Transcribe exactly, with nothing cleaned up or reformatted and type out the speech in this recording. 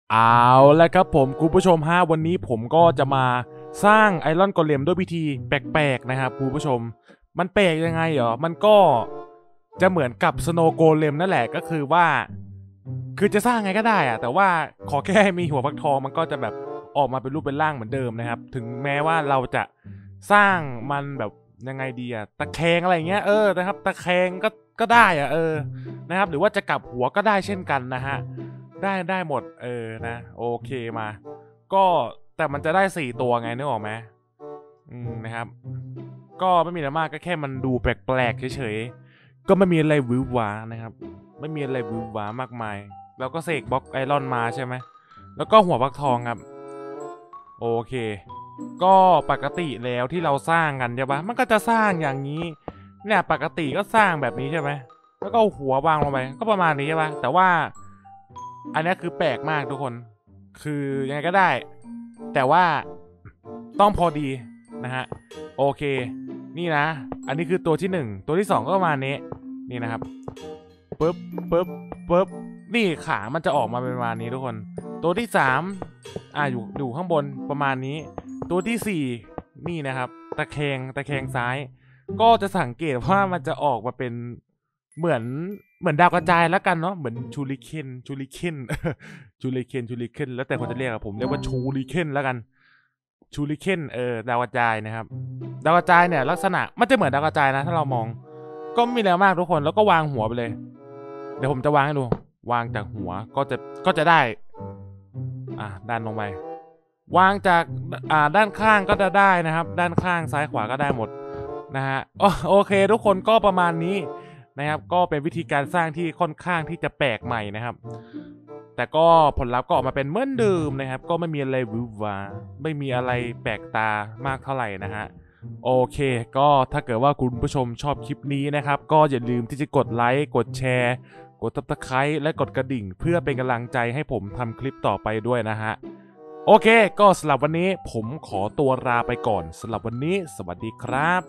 เอาแล้วครับผมคุณผู้ชมฮะวันนี้ผมก็จะมาสร้างไอรอนโกเลมด้วยวิธีแปลกๆนะครับคุณผู้ชมมันแปลกยังไงเหรอมันก็จะเหมือนกับสโนว์โกเลมนั่นแหละก็คือว่าคือจะสร้างไงก็ได้อะแต่ว่าขอแค่มีหัวฟักทองมันก็จะแบบออกมาเป็นรูปเป็นร่างเหมือนเดิมนะครับถึงแม้ว่าเราจะสร้างมันแบบยังไงดีอะตะแคงอะไรเงี้ยเออนะครับตะแคงก็ก็ได้อะเออนะครับหรือว่าจะกลับหัวก็ได้เช่นกันนะฮะ ได้ได้หมดเออนะโอเคมาก็แต่มันจะได้สี่ตัวไงนึกออกไหมอืมนะครับก็ไม่มีอะไรมากก็แค่มันดูแปลกๆเฉยๆก็ไม่มีอะไรหวือหวานะครับไม่มีอะไรหวือหวามากมายแล้วก็เสกบล็อกไอรอนมาใช่ไหมแล้วก็หัวฟักทองครับโอเคก็ปกติแล้วที่เราสร้างกันใช่ปะมันก็จะสร้างอย่างนี้เนี่ยปกติก็สร้างแบบนี้ใช่ไหมแล้วก็เอาหัววางลงไปก็ประมาณนี้ใช่ปะแต่ว่า อันนี้คือแปลกมากทุกคน คือยังไงก็ได้ แต่ว่าต้องพอดีนะฮะ โอเค นี่นะ อันนี้คือตัวที่หนึ่งตัวที่สองก็ประมาณนี้ นี่นะครับปึ๊บปึ๊บปึ๊บนี่ขามันจะออกมาเป็นประมาณนี้ทุกคน ตัวที่สามอ่าอยู่อยู่ข้างบนประมาณนี้ ตัวที่สี่นี่นะครับ ตะแคงตะแคงซ้าย ก็จะสังเกตว่ามันจะออกมาเป็นเหมือนเหมือนดาวกระจายแล้วกันเนาะเหมือนชูริเคนชูริเคนชูริเคนชูริเคนแล้วแต่คนจะเรียกอะผมเรียกว่าชูริเคนแล้วกันชูริเคนเออดาวกระจายนะครับดาวกระจายเนี่ยลักษณะมันจะเหมือนดาวกระจายนะถ้าเรามองก็ไม่มีแล้วมากทุกคนแล้วก็วางหัวไปเลยเดี๋ยวผมจะวางให้ดูวางจากหัวก็จะก็จะได้อ่ะด้านลงไปวางจากอ่าด้านข้างก็จะได้นะครับด้านข้างซ้ายขวาก็ได้หมดนะฮะโอเคทุกคนก็ประมาณนี้นะครับก็เป็นวิธีการสร้างที่ค่อนข้างที่จะแปลกใหม่นะครับแต่ก็ผลลัพธ์ก็ออกมาเป็นเหมือนเดิมนะครับก็ไม่มีอะไรวิววาไม่มีอะไรแปลกตามากเท่าไหร่นะฮะโอเคก็ถ้าเกิดว่าคุณผู้ชมชอบคลิปนี้นะครับก็อย่าลืมที่จะกดไลค์กดแชร์กดซับสไครต์และกดกระดิ่งเพื่อเป็นกำลังใจให้ผมทำคลิปต่อไปด้วยนะฮะโอเคก็สำหรับวันนี้ผมขอตัวลาไปก่อนสำหรับวันนี้สวัสดีครับ